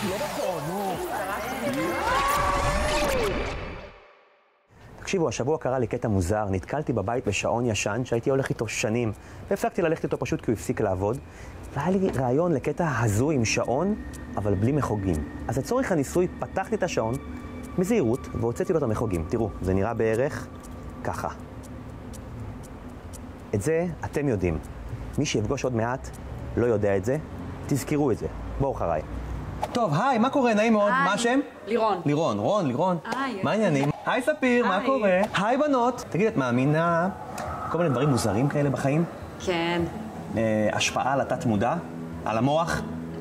לא נכון, נו. תקשיבו, השבוע קרה לי קטע מוזר, נתקלתי בבית בשעון ישן שהייתי הולך איתו שנים, והפסקתי ללכת איתו פשוט כי הוא הפסיק לעבוד, והיה לי רעיון לקטע הזוי עם שעון, אבל בלי מחוגים. אז לצורך הניסוי פתחתי את השעון מזהירות והוצאתי לו את המחוגים. תראו, זה נראה בערך ככה. את זה אתם יודעים. מי שיפגוש עוד מעט לא יודע את זה, תזכרו את זה. בואו אחריי. טוב, היי, מה קורה? נעים מאוד. מה השם? לירון. לירון, לירון. מה העניינים? היי ספיר, מה קורה? היי בנות. תגיד, את מאמינה כל מיני דברים מוזרים כאלה בחיים? כן. השפעה על התת מודע? על המוח?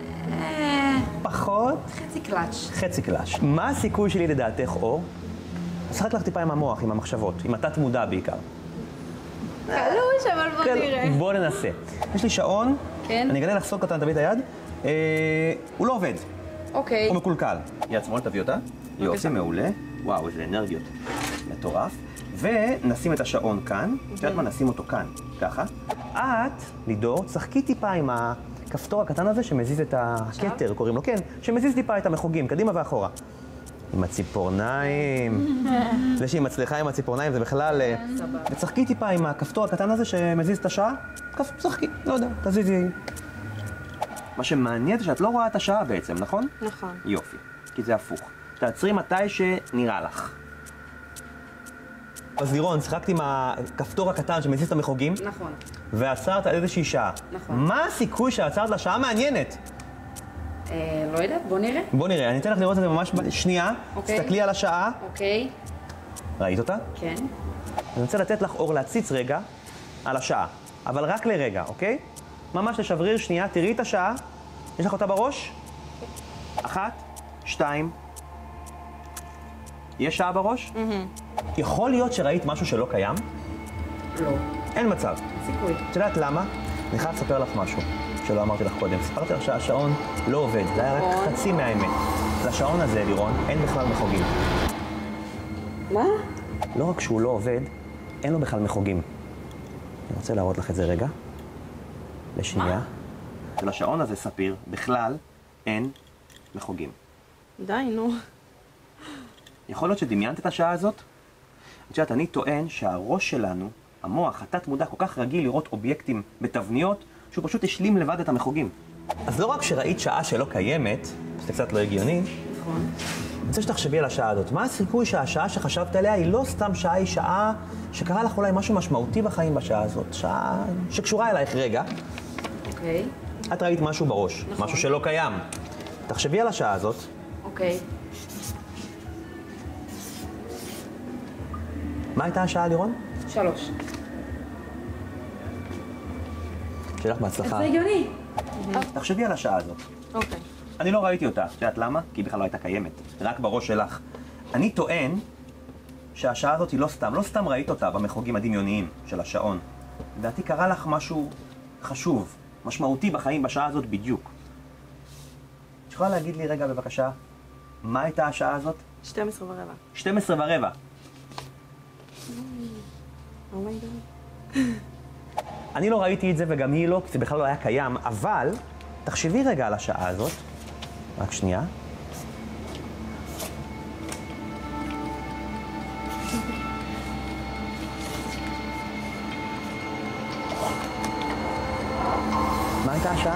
פחות? חצי קלאץ'. חצי קלאץ'. מה הסיכוי שלי לדעתך, אור? שחק לך טיפה עם המוח, עם המחשבות, עם התת מודע בעיקר. קלוש, אבל בוא נראה. בוא ננסה. יש לי שעון, כן. אני אגלה לך סוד קטן, תביא את היד. הוא לא עובד. אוקיי. הוא מקולקל. יד שמאל, תביא אותה. יופי, מעולה. וואו, איזה אנרגיות. מטורף. ונשים את השעון כאן. את יודעת מה? נשים אותו כאן. ככה. את, לידור, צחקי טיפה עם הכפתור הקטן הזה שמזיז את הכתר, קוראים לו, כן, שמזיז טיפה את המחוגים, קדימה ואחורה. עם הציפורניים. זה שהיא מצליחה עם הציפורניים זה בכלל... וצחקי טיפה עם הכפתור הקטן הזה שמזיז את השעה. צחקי, לא יודע, תזיזי. מה שמעניין זה שאת לא רואה את השעה בעצם, נכון? נכון. יופי, כי זה הפוך. תעצרי מתי שנראה לך. אז לירון, שחקת עם הכפתור הקטן שמזיז את המחוגים. נכון. ועצרת על איזושהי שעה. נכון. מה הסיכוי שעצרת לשעה מעניינת? לא יודעת, בוא נראה. בוא נראה, אני אתן לך לראות את זה ממש שנייה. אוקיי. תסתכלי על השעה. אוקיי. ראית אותה? כן. אני רוצה לתת לך אור להציץ רגע על השעה, אבל רק לרגע, אוקיי? ממש לשבריר שנייה, תראי את השעה. יש לך אותה בראש? 1, 2. יש שעה בראש? יכול להיות שראית משהו שלא קיים? לא. אין מצב. סיכוי. את יודעת למה? אני חייב לספר לך משהו שלא אמרתי לך קודם. סיפרתי לך שהשעון לא עובד, זה היה רק חצי מהאמת. לשעון הזה, לירון, אין בכלל מחוגים. מה? לא רק שהוא לא עובד, אין לו בכלל מחוגים. אני רוצה להראות לך את זה רגע. לשנייה. לשעון הזה, ספיר, בכלל אין מחוגים. די, נו. יכול להיות שדמיינת את השעה הזאת? את יודעת, אני טוען שהראש שלנו, המוח, התת מודע, כל כך רגיל לראות אובייקטים בתבניות, שהוא פשוט השלים לבד את המחוגים. אז לא רק שראית שעה שלא קיימת, שזה קצת לא הגיוני, נכון. אני רוצה שתחשבי על השעה הזאת. מה הסיכוי שהשעה שחשבת עליה היא לא סתם שעה, היא שעה שקרה לך אולי משהו משמעותי בחיים בשעה הזאת, שעה שקשורה אלייך רגע. אוקיי. את ראית משהו בראש, נכון. משהו שלא קיים. תחשבי על השעה הזאת. אוקיי. מה הייתה השעה, לירון? 3. שיהיה לך בהצלחה. זה הגיוני. תחשבי על השעה הזאת. אוקיי. אני לא ראיתי אותה. את יודעת למה? כי היא בכלל לא הייתה קיימת. רק בראש שלך. אני טוען שהשעה הזאת היא לא סתם ראית אותה במחוגים הדמיוניים של השעון. לדעתי קרה לך משהו חשוב, משמעותי בחיים בשעה הזאת בדיוק. את יכולה להגיד לי רגע בבקשה, מה הייתה השעה הזאת? 12:15. 12:15. אומייגאד. אני לא ראיתי את זה וגם היא לא, כי זה בכלל לא היה קיים, אבל תחשבי רגע על השעה הזאת. רק שנייה. מה הייתה השעה?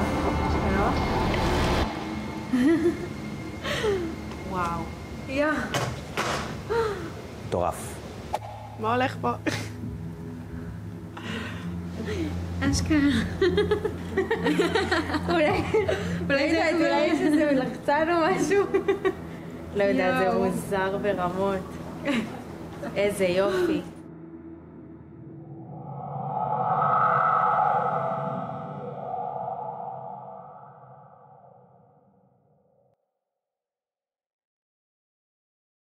וואו. יא. מטורף. מה הולך פה? אשכרה. אולי שזה מלחצן או משהו? לא יודעת, זה מוזר ברמות. איזה יופי.